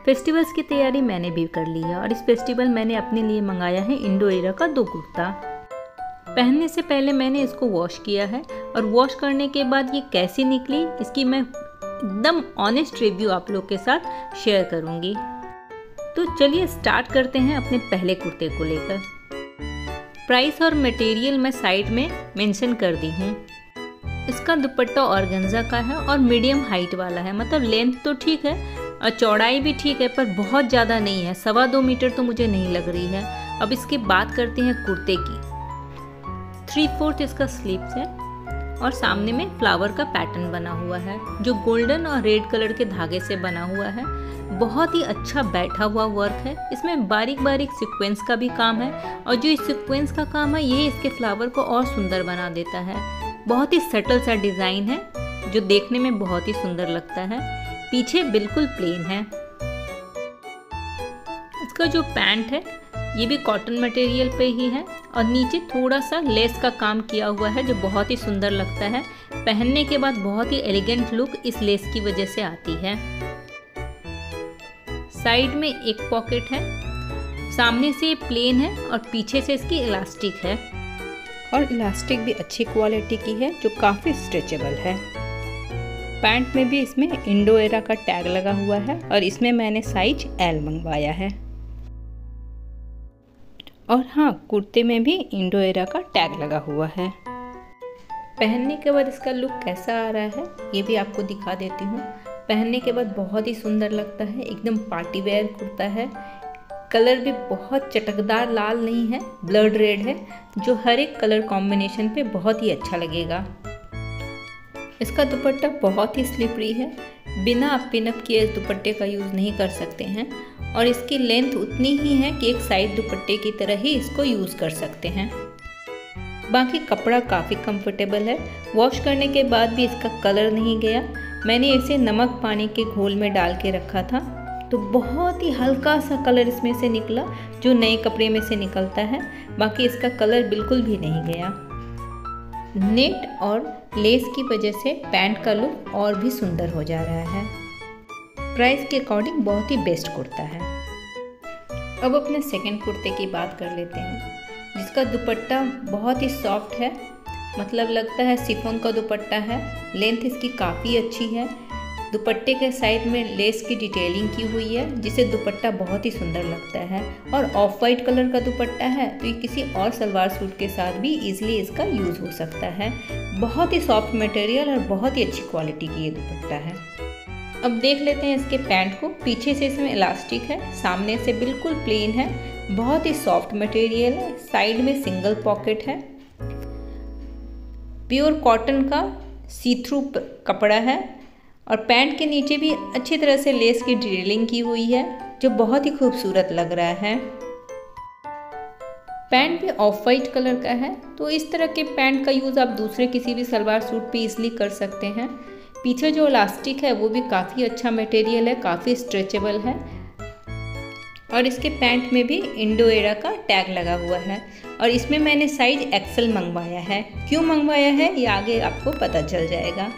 Festivals की तैयारी मैंने भी कर ली है और इस फेस्टिवल मैंने अपने लिए मंगाया है इंडो एरा का 2 कुर्ता। पहनने से पहले मैंने इसको वॉश किया है और वॉश करने के बाद ये कैसी निकली इसकी मैं एकदम ऑनेस्ट रिव्यू आप लोग के साथ शेयर करूँगी। तो चलिए स्टार्ट करते हैं अपने पहले कुर्ते को लेकर। प्राइस और मटेरियल मैं साइड में मेंशन कर दी हूँ। इसका दुपट्टा ऑर्गेन्जा का है और मीडियम हाइट वाला है, मतलब लेंथ तो ठीक है और चौड़ाई भी ठीक है पर बहुत ज़्यादा नहीं है, 2.25 मीटर तो मुझे नहीं लग रही है। अब इसकी बात करते हैं कुर्ते की। 3/4 इसका स्लीव्स है और सामने में फ्लावर का पैटर्न बना हुआ है जो गोल्डन और रेड कलर के धागे से बना हुआ है। बहुत ही अच्छा बैठा हुआ वर्क है। इसमें बारीक बारीक सीक्वेंस का भी काम है और जो इस सीक्वेंस का काम है ये इसके फ्लावर को और सुंदर बना देता है। बहुत ही सटल सा डिज़ाइन है जो देखने में बहुत ही सुंदर लगता है। पीछे बिल्कुल प्लेन है। इसका जो पैंट है ये भी कॉटन मटेरियल पे ही है और नीचे थोड़ा सा लेस का काम किया हुआ है जो बहुत ही सुंदर लगता है। पहनने के बाद बहुत ही एलिगेंट लुक इस लेस की वजह से आती है। साइड में एक पॉकेट है, सामने से प्लेन है और पीछे से इसकी इलास्टिक है और इलास्टिक भी अच्छी क्वालिटी की है जो काफ़ी स्ट्रेचेबल है। पैंट में भी इसमें इंडो एरा का टैग लगा हुआ है और इसमें मैंने साइज L मंगवाया है। और हाँ, कुर्ते में भी इंडो एरा का टैग लगा हुआ है। पहनने के बाद इसका लुक कैसा आ रहा है ये भी आपको दिखा देती हूँ। पहनने के बाद बहुत ही सुंदर लगता है, एकदम पार्टी वेयर कुर्ता है। कलर भी बहुत चटकदार लाल नहीं है, ब्लड रेड है जो हर एक कलर कॉम्बिनेशन पे बहुत ही अच्छा लगेगा। इसका दुपट्टा बहुत ही स्लिपरी है, बिना आप पिनअप किए इस दुपट्टे का यूज़ नहीं कर सकते हैं और इसकी लेंथ उतनी ही है कि एक साइड दुपट्टे की तरह ही इसको यूज़ कर सकते हैं। बाकी कपड़ा काफ़ी कंफर्टेबल है। वॉश करने के बाद भी इसका कलर नहीं गया। मैंने इसे नमक पानी के घोल में डाल के रखा था तो बहुत ही हल्का सा कलर इसमें से निकला जो नए कपड़े में से निकलता है। बाकी इसका कलर बिल्कुल भी नहीं गया। नेट और लेस की वजह से पैंट का लुक और भी सुंदर हो जा रहा है। प्राइस के अकॉर्डिंग बहुत ही बेस्ट कुर्ता है। अब अपने सेकंड कुर्ते की बात कर लेते हैं जिसका दुपट्टा बहुत ही सॉफ्ट है, मतलब लगता है शिफॉन का दुपट्टा है। लेंथ इसकी काफ़ी अच्छी है। दुपट्टे के साइड में लेस की डिटेलिंग की हुई है जिससे दुपट्टा बहुत ही सुंदर लगता है और ऑफ वाइट कलर का दुपट्टा है तो ये किसी और सलवार सूट के साथ भी इजीली इसका यूज़ हो सकता है। बहुत ही सॉफ्ट मटेरियल और बहुत ही अच्छी क्वालिटी की ये दुपट्टा है। अब देख लेते हैं इसके पैंट को। पीछे से इसमें इलास्टिक है, सामने से बिल्कुल प्लेन है, बहुत ही सॉफ्ट मटेरियल है। साइड में सिंगल पॉकेट है, प्योर कॉटन का सी थ्रू कपड़ा है और पैंट के नीचे भी अच्छी तरह से लेस की डिटेलिंग की हुई है जो बहुत ही खूबसूरत लग रहा है। पैंट भी ऑफ वाइट कलर का है तो इस तरह के पैंट का यूज़ आप दूसरे किसी भी सलवार सूट पे इजीली कर सकते हैं। पीछे जो इलास्टिक है वो भी काफ़ी अच्छा मटेरियल है, काफ़ी स्ट्रेचेबल है और इसके पैंट में भी इंडो एरा का टैग लगा हुआ है और इसमें मैंने साइज XL मंगवाया है। क्यों मंगवाया है ये आगे आपको पता चल जाएगा।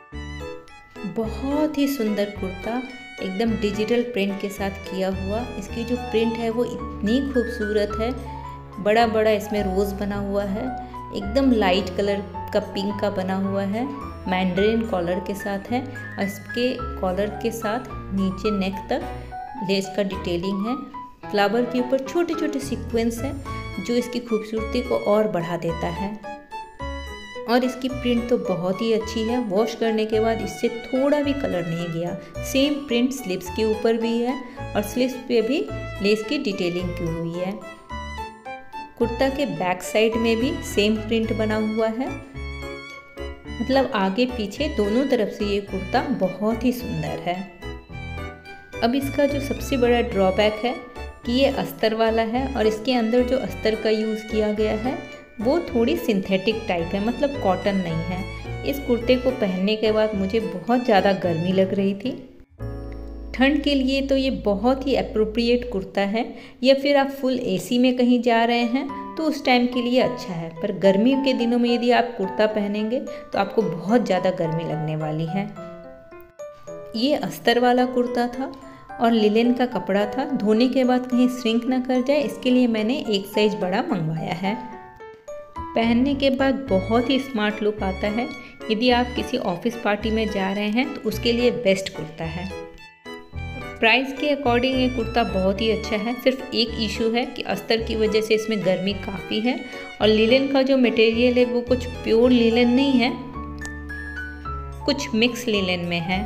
बहुत ही सुंदर कुर्ता, एकदम डिजिटल प्रिंट के साथ किया हुआ। इसकी जो प्रिंट है वो इतनी खूबसूरत है। बड़ा बड़ा इसमें रोज़ बना हुआ है, एकदम लाइट कलर का पिंक का बना हुआ है। मैंड्रेन कॉलर के साथ है और इसके कॉलर के साथ नीचे नेक तक लेस का डिटेलिंग है। फ्लावर के ऊपर छोटे छोटे सीक्वेंस हैं जो इसकी खूबसूरती को और बढ़ा देता है और इसकी प्रिंट तो बहुत ही अच्छी है। वॉश करने के बाद इससे थोड़ा भी कलर नहीं गया। सेम प्रिंट स्लीव्स के ऊपर भी है और स्लीव्स पे भी लेस की डिटेलिंग की हुई है। कुर्ता के बैक साइड में भी सेम प्रिंट बना हुआ है, मतलब आगे पीछे दोनों तरफ से ये कुर्ता बहुत ही सुंदर है। अब इसका जो सबसे बड़ा ड्रॉबैक है कि ये अस्तर वाला है और इसके अंदर जो अस्तर का यूज़ किया गया है वो थोड़ी सिंथेटिक टाइप है, मतलब कॉटन नहीं है। इस कुर्ते को पहनने के बाद मुझे बहुत ज़्यादा गर्मी लग रही थी। ठंड के लिए तो ये बहुत ही अप्रोप्रिएट कुर्ता है, या फिर आप फुल AC में कहीं जा रहे हैं तो उस टाइम के लिए अच्छा है। पर गर्मी के दिनों में यदि आप कुर्ता पहनेंगे तो आपको बहुत ज़्यादा गर्मी लगने वाली है। ये अस्तर वाला कुर्ता था और लिलेन का कपड़ा था, धोने के बाद कहीं श्रिंक ना कर जाए इसके लिए मैंने एक साइज बड़ा मंगवाया है। पहनने के बाद बहुत ही स्मार्ट लुक आता है। यदि आप किसी ऑफिस पार्टी में जा रहे हैं तो उसके लिए बेस्ट कुर्ता है। प्राइस के अकॉर्डिंग ये कुर्ता बहुत ही अच्छा है। सिर्फ एक इशू है कि अस्तर की वजह से इसमें गर्मी काफ़ी है और लिलेन का जो मटेरियल है वो कुछ प्योर लिलेन नहीं है, कुछ मिक्स लिलेन में है।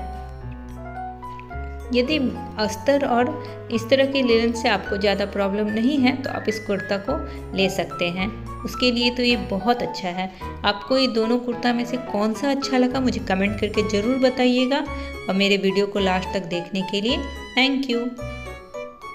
यदि अस्तर और इस तरह के लिलेन से आपको ज़्यादा प्रॉब्लम नहीं है तो आप इस कुर्ता को ले सकते हैं, उसके लिए तो ये बहुत अच्छा है। आपको ये दोनों कुर्ता में से कौन सा अच्छा लगा मुझे कमेंट करके ज़रूर बताइएगा और मेरे वीडियो को लास्ट तक देखने के लिए थैंक यू।